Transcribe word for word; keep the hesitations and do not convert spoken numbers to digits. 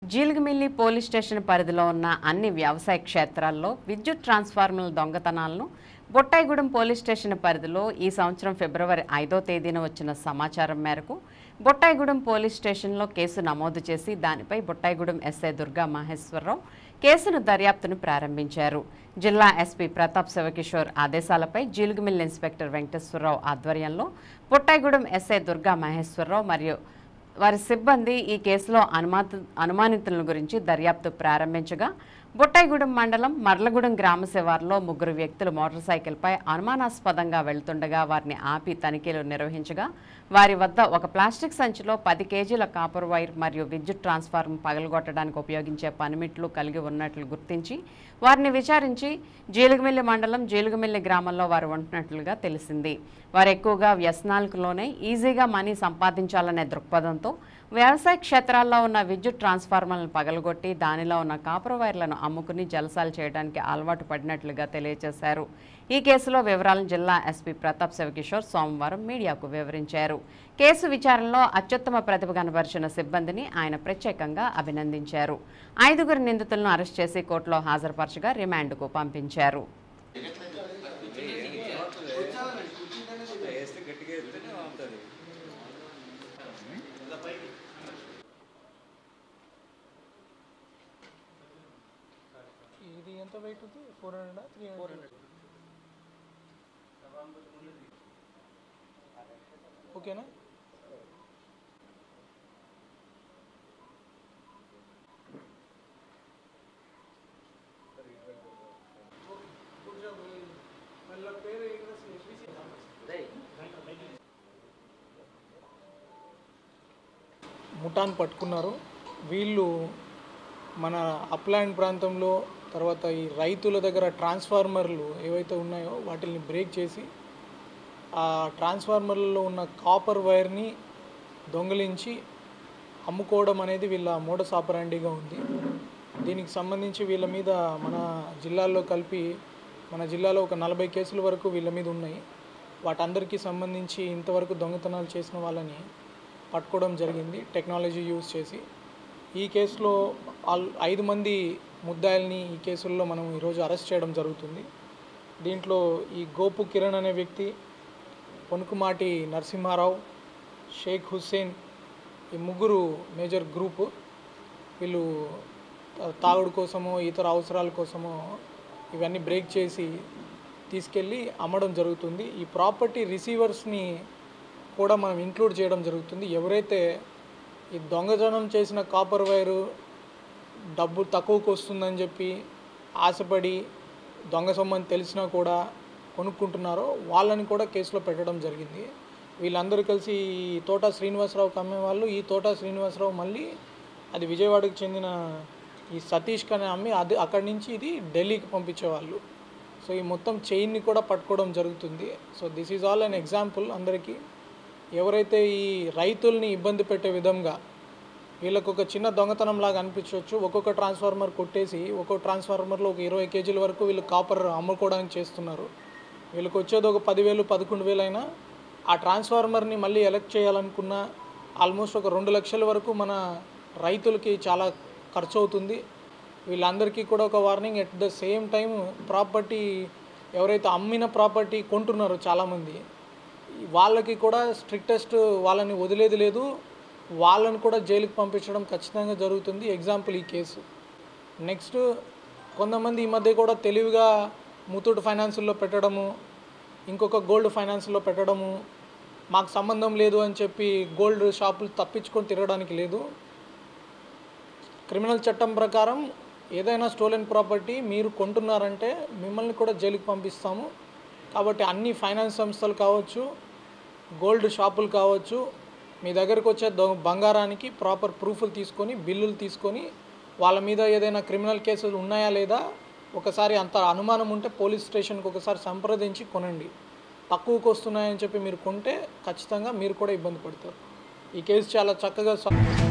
Jeelugumilli police station పరిధిలో ఉన్న అన్ని వ్యవసాయ క్షేత్రాల్లో విద్యుత్ ట్రాన్స్ఫార్మర్ల దొంగతనాలను బొట్టాయిగూడెం పోలీస్ స్టేషన్ పరిధిలో ఈ సంవత్సరం ఫిబ్రవరి ఐదో తేదీన వచ్చిన సమాచారం మేరకు బొట్టాయిగూడెం పోలీస్ స్టేషన్లో కేసు నమోదు చేసి దానిపై బొట్టాయిగూడెం ఎస్ఐ దుర్గా మహేశ్వరరావు కేసును దర్యాప్తును ప్రారంభించారు. జిల్లా ఎస్పీ ప్రతాప్ శివకిషోర్ ఆదేశాలపై జీలుగుమిల్లి ఇన్స్పెక్టర్ వెంకటేశ్వరరావు ఆధ్వర్యంలో బొట్టాయిగూడెం ఎస్ఐ దుర్గా మహేశ్వరరావు మరియు వారి సిబ్బంది ఈ కేసులో అనుమాత అనుమానితుల గురించి దర్యాప్తు ప్రారంభించగా బొట్టాయిగూడెం మండలం మర్లగూడెం గ్రామ శివారులో ముగ్గురు వ్యక్తులు మోటార్ సైకిల్పై అనుమానాస్పదంగా వెళ్తుండగా వారిని ఆపి తనిఖీలు నిర్వహించగా వారి వద్ద ఒక ప్లాస్టిక్ సంచిలో పది కేజీల కాపర్ వైర్ మరియు విద్యుత్ ట్రాన్స్ఫార్మర్ పగలగొట్టడానికి ఉపయోగించే పనిమిట్లు కలిగి ఉన్నట్లు గుర్తించి వారిని విచారించి జీలుగుమిల్లి మండలం జీలుగుమిల్లి గ్రామంలో వారు ఉంటున్నట్లుగా తెలిసింది. వారు ఎక్కువగా వ్యసనాలకు లోనే ఈజీగా మనీ సంపాదించాలనే దృక్పథంతో వ్యవసాయ క్షేత్రాల్లో ఉన్న విద్యుత్ ట్రాన్స్ఫార్మర్లను పగలగొట్టి దానిలో ఉన్న కాపర్ వైర్లను అమ్ముకుని జలసాలు చేయడానికి అలవాటు పడినట్లుగా తెలియజేశారు. ఈ కేసులో వివరాలను జిల్లా ఎస్పీ ప్రతాప్ శివకిషోర్ సోమవారం మీడియాకు వివరించారు. కేసు విచారణలో అత్యుత్తమ ప్రతిభ కనబరిచిన సిబ్బందిని ఆయన ప్రత్యేకంగా అభినందించారు. ఐదుగురు నిందితులను అరెస్ట్ చేసి కోర్టులో హాజరుపరచగా రిమాండ్కు పంపించారు. ఇది ఎంత వెయిట్ ఉంది? ఫోర్ హండ్రెడ్ త్రీ హండ్రెడ్ ఓకేనా? ముఠాన్ పట్టుకున్నారు. వీళ్ళు మన అప్లాండ్ ప్రాంతంలో తర్వాత ఈ రైతుల దగ్గర ట్రాన్స్ఫార్మర్లు ఏవైతే ఉన్నాయో వాటిని బ్రేక్ చేసి ఆ ట్రాన్స్ఫార్మర్లలో ఉన్న కాపర్ వైర్ని దొంగిలించి అమ్ముకోవడం అనేది వీళ్ళ మోడస్ ఆపరాండిగా ఉంది. దీనికి సంబంధించి వీళ్ళ మీద మన జిల్లాలో కలిపి మన జిల్లాలో ఒక నలభై కేసుల వరకు వీళ్ళ మీద ఉన్నాయి. వాటందరికీ సంబంధించి ఇంతవరకు దొంగతనాలు చేసిన వాళ్ళని పట్టుకోవడం జరిగింది టెక్నాలజీ యూజ్ చేసి. ఈ కేసులో ఆల్ ఐదు మంది ముద్దాయిల్ని ఈ కేసుల్లో మనం ఈరోజు అరెస్ట్ చేయడం జరుగుతుంది. దీంట్లో ఈ గోపు కిరణ్ అనే వ్యక్తి, పొనుకుమాటి నరసింహారావు, షేక్ హుస్సేన్, ఈ ముగ్గురు మేజర్ గ్రూపు. వీళ్ళు తాగుడు కోసమో ఇతర అవసరాల కోసమో ఇవన్నీ బ్రేక్ చేసి తీసుకెళ్ళి అమ్మడం జరుగుతుంది. ఈ ప్రాపర్టీ రిసీవర్స్ని కూడా మనం ఇంక్లూడ్ చేయడం జరుగుతుంది. ఎవరైతే ఈ దొంగతనం చేసిన కాపర్ వైరు డబ్బు తక్కువకు వస్తుందని చెప్పి ఆశపడి దొంగ సొమ్మని తెలిసినా కూడా కొనుక్కుంటున్నారో వాళ్ళని కూడా కేసులో పెట్టడం జరిగింది. వీళ్ళందరూ కలిసి ఈ తోట శ్రీనివాసరావుకి అమ్మేవాళ్ళు. ఈ తోట శ్రీనివాసరావు మళ్ళీ అది విజయవాడకు చెందిన ఈ సతీష్ కనే అమ్మి అది అక్కడి నుంచి ఇది ఢిల్లీకి పంపించేవాళ్ళు. సో ఈ మొత్తం చైన్ని కూడా పట్టుకోవడం జరుగుతుంది. So this is all an example అందరికీ. ఎవరైతే ఈ రైతుల్ని ఇబ్బంది పెట్టే విధంగా వీళ్ళకు ఒక చిన్న దొంగతనం లాగా అనిపించవచ్చు. ఒక్కొక్క ట్రాన్స్ఫార్మర్ కొట్టేసి ఒక్కొక్క ట్రాన్స్ఫార్మర్లో ఒక ఇరవై కేజీల వరకు వీళ్ళు కాపర్ అమ్ముకోవడానికి చేస్తున్నారు. వీళ్ళకి వచ్చేది ఒక పదివేలు పదకొండు వేలు అయినా ఆ ట్రాన్స్ఫార్మర్ని మళ్ళీ ఎలక్ట్ చేయాలనుకున్న ఆల్మోస్ట్ ఒక రెండు లక్షల వరకు మన రైతులకి చాలా ఖర్చు అవుతుంది. వీళ్ళందరికీ కూడా ఒక warning. At the same time property ఎవరైతే అమ్మిన ప్రాపర్టీ కొంటున్నారో చాలామంది వాళ్ళకి కూడా స్ట్రిక్టెస్ట్ వాళ్ళని వదిలేది లేదు. వాళ్ళని కూడా జైలుకి పంపించడం ఖచ్చితంగా జరుగుతుంది. ఎగ్జాంపుల్ ఈ కేసు. నెక్స్ట్ కొంతమంది ఈ మధ్య కూడా తెలివిగా ముతూట్ ఫైనాన్స్లో పెట్టడము, ఇంకొక గోల్డ్ ఫైనాన్స్లో పెట్టడము, మాకు సంబంధం లేదు అని చెప్పి గోల్డ్ షాపులు తప్పించుకొని తిరగడానికి లేదు. క్రిమినల్ చట్టం ప్రకారం ఏదైనా స్టోలెన్ ప్రాపర్టీ మీరు కొంటున్నారంటే మిమ్మల్ని కూడా జైలుకి పంపిస్తాము. కాబట్టి అన్ని ఫైనాన్స్ సంస్థలు కావచ్చు, గోల్డ్ షాపులు కావచ్చు, మీ దగ్గరకు వచ్చే బంగారానికి ప్రాపర్ ప్రూఫ్లు తీసుకొని బిల్లులు తీసుకొని వాళ్ళ మీద ఏదైనా క్రిమినల్ కేసులు ఉన్నాయా లేదా ఒకసారి అంత అనుమానం ఉంటే పోలీస్ స్టేషన్కి ఒకసారి సంప్రదించి కొనండి. తక్కువకు వస్తున్నాయని చెప్పి మీరు కొంటే ఖచ్చితంగా మీరు కూడా ఇబ్బంది పడతారు. ఈ కేసు చాలా చక్కగా